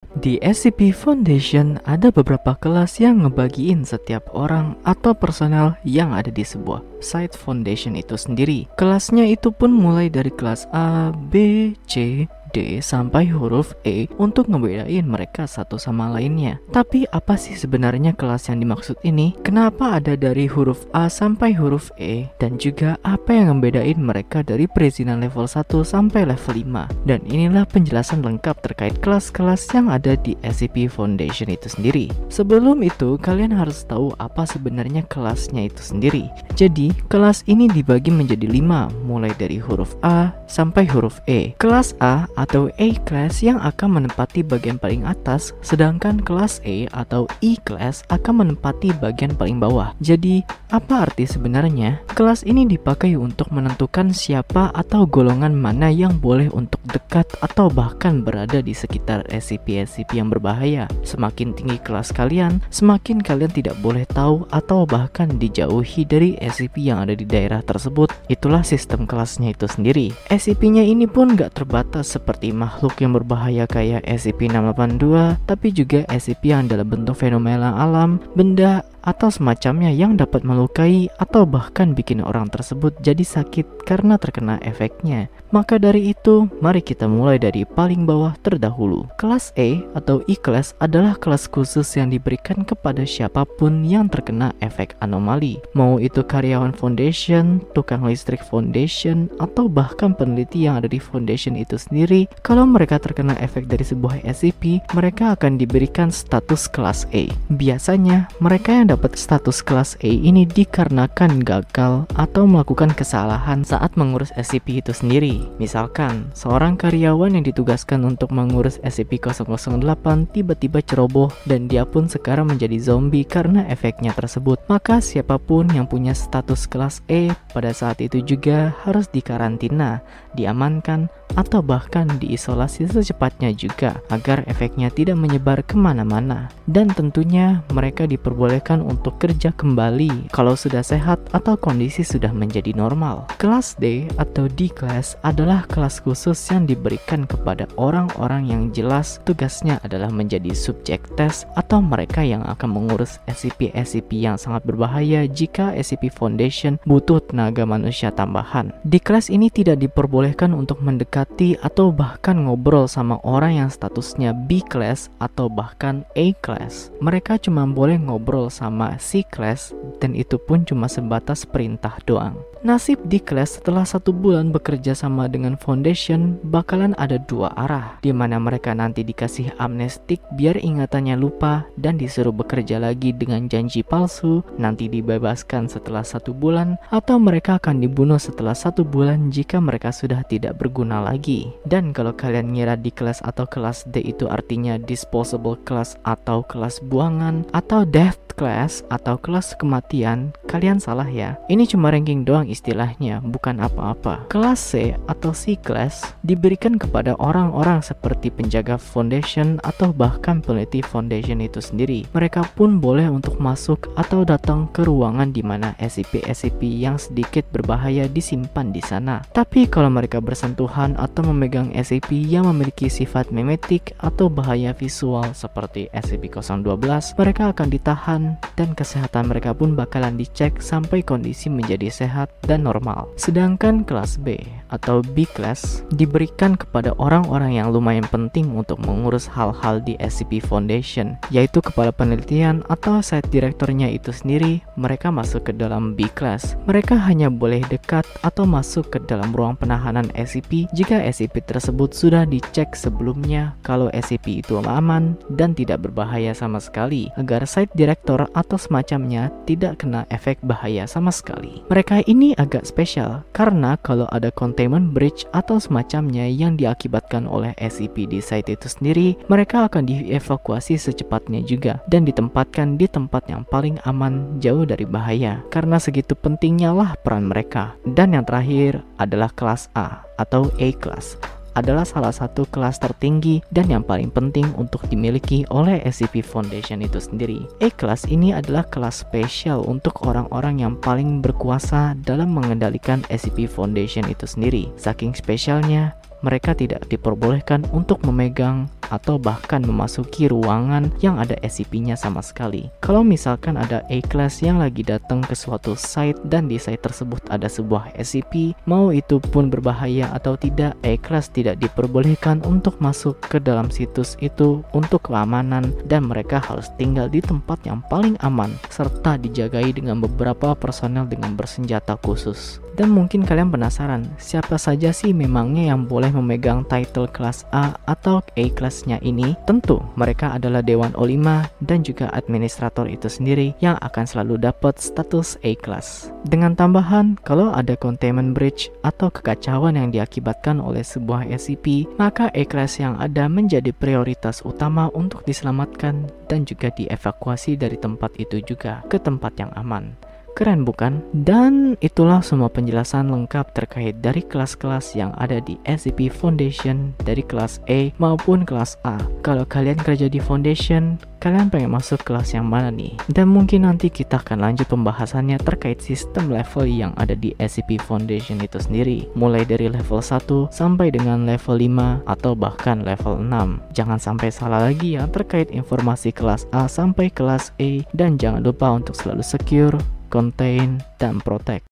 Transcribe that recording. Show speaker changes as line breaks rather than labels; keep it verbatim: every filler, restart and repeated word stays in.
Di S C P Foundation ada beberapa kelas yang ngebagiin setiap orang atau personel yang ada di sebuah site foundation itu sendiri. Kelasnya itu pun mulai dari kelas A, B, C, D sampai huruf E untuk ngebedain mereka satu sama lainnya. Tapi apa sih sebenarnya kelas yang dimaksud ini? Kenapa ada dari huruf A sampai huruf E? Dan juga apa yang ngebedain mereka dari perizinan level satu sampai level lima? Dan inilah penjelasan lengkap terkait kelas-kelas yang ada di S C P Foundation itu sendiri. Sebelum itu, kalian harus tahu apa sebenarnya kelasnya itu sendiri. Jadi, kelas ini dibagi menjadi lima, mulai dari huruf A sampai huruf E. Kelas A atau A class yang akan menempati bagian paling atas, sedangkan kelas E atau E class akan menempati bagian paling bawah. Jadi, apa arti sebenarnya? Kelas ini dipakai untuk menentukan siapa atau golongan mana yang boleh untuk dekat atau bahkan berada di sekitar S C P-S C P yang berbahaya. Semakin tinggi kelas kalian, semakin kalian tidak boleh tahu atau bahkan dijauhi dari S C P yang ada di daerah tersebut. Itulah sistem kelasnya itu sendiri. S C P-nya ini pun gak terbatas seperti makhluk yang berbahaya kayak S C P enam delapan dua, tapi juga S C P yang dalam bentuk fenomena alam, benda, atau semacamnya yang dapat melukai atau bahkan bikin orang tersebut jadi sakit karena terkena efeknya. Maka dari itu, mari kita mulai dari paling bawah terdahulu. Kelas E atau E class adalah kelas khusus yang diberikan kepada siapapun yang terkena efek anomali. Mau itu karyawan foundation, tukang listrik foundation, atau bahkan peneliti yang ada di foundation itu sendiri. Kalau mereka terkena efek dari sebuah S C P, mereka akan diberikan status kelas E. Biasanya, mereka yang dapat status kelas E ini dikarenakan gagal atau melakukan kesalahan saat mengurus S C P itu sendiri. Misalkan, seorang karyawan yang ditugaskan untuk mengurus S C P nol nol delapan tiba-tiba ceroboh dan dia pun sekarang menjadi zombie karena efeknya tersebut. Maka siapapun yang punya status kelas E pada saat itu juga harus dikarantina, diamankan, atau bahkan diisolasi secepatnya juga agar efeknya tidak menyebar kemana-mana. Dan tentunya mereka diperbolehkan untuk kerja kembali kalau sudah sehat atau kondisi sudah menjadi normal. Kelas D atau D class adalah kelas khusus yang diberikan kepada orang-orang yang jelas tugasnya adalah menjadi subjek tes atau mereka yang akan mengurus S C P-S C P yang sangat berbahaya jika S C P Foundation butuh tenaga manusia tambahan. D class ini tidak diperbolehkan untuk mendekati atau bahkan ngobrol sama orang yang statusnya B class atau bahkan A class. Mereka cuma boleh ngobrol sama C class dan itu pun cuma sebatas perintah doang. Nasib D class setelah satu bulan bekerja sama dengan Foundation bakalan ada dua arah, di mana mereka nanti dikasih amnestik biar ingatannya lupa dan disuruh bekerja lagi dengan janji palsu, nanti dibebaskan setelah satu bulan, atau mereka akan dibunuh setelah satu bulan jika mereka sudah tidak berguna lagi. Dan kalau kalian ngira D class atau kelas D itu artinya disposable class atau kelas buangan atau death class atau kelas kematian, kalian salah ya. Ini cuma ranking doang istilahnya, bukan apa-apa. Kelas C atau C class diberikan kepada orang-orang seperti penjaga foundation atau bahkan peneliti foundation itu sendiri. Mereka pun boleh untuk masuk atau datang ke ruangan di mana S C P-S C P yang sedikit berbahaya disimpan di sana. Tapi kalau mereka bersentuhan atau memegang S C P yang memiliki sifat memetik atau bahaya visual seperti S C P nol satu dua, mereka akan ditahan dan kesehatan mereka pun bakalan dicek sampai kondisi menjadi sehat dan normal. Sedangkan kelas B atau B class diberikan kepada orang-orang yang lumayan penting untuk mengurus hal-hal di S C P Foundation, yaitu kepala penelitian atau site direkturnya itu sendiri. Mereka masuk ke dalam B class. Mereka hanya boleh dekat atau masuk ke dalam ruang penahanan S C P jika S C P tersebut sudah dicek sebelumnya kalau S C P itu aman dan tidak berbahaya sama sekali, agar site direktur atau semacamnya tidak kena efek bahaya sama sekali. Mereka ini agak spesial karena kalau ada containment breach atau semacamnya yang diakibatkan oleh S C P di site itu sendiri, mereka akan dievakuasi secepatnya juga dan ditempatkan di tempat yang paling aman jauh dari bahaya. Karena segitu pentingnya lah peran mereka. Dan yang terakhir adalah kelas A atau A class, adalah salah satu kelas tertinggi dan yang paling penting untuk dimiliki oleh S C P Foundation itu sendiri. A class ini adalah kelas spesial untuk orang-orang yang paling berkuasa dalam mengendalikan S C P Foundation itu sendiri. Saking spesialnya, mereka tidak diperbolehkan untuk memegang atau bahkan memasuki ruangan yang ada S C P-nya sama sekali. Kalau misalkan ada A-Class yang lagi datang ke suatu site dan di site tersebut ada sebuah S C P, mau itu pun berbahaya atau tidak, A-Class tidak diperbolehkan untuk masuk ke dalam situs itu untuk keamanan, dan mereka harus tinggal di tempat yang paling aman serta dijagai dengan beberapa personel dengan bersenjata khusus. Dan mungkin kalian penasaran, siapa saja sih memangnya yang boleh memegang title kelas A atau A-Class-nya ini? Tentu mereka adalah Dewan O lima dan juga administrator itu sendiri yang akan selalu dapat status A-Class. Dengan tambahan, kalau ada containment breach atau kekacauan yang diakibatkan oleh sebuah S C P, maka A-Class yang ada menjadi prioritas utama untuk diselamatkan dan juga dievakuasi dari tempat itu juga ke tempat yang aman. Keren bukan? Dan itulah semua penjelasan lengkap terkait dari kelas-kelas yang ada di S C P Foundation dari kelas A maupun kelas A. Kalau kalian kerja di Foundation, kalian pengen masuk kelas yang mana nih? Dan mungkin nanti kita akan lanjut pembahasannya terkait sistem level yang ada di S C P Foundation itu sendiri, mulai dari level satu sampai dengan level lima atau bahkan level enam. Jangan sampai salah lagi ya terkait informasi kelas A sampai kelas A, dan jangan lupa untuk selalu secure, contain, dan protect.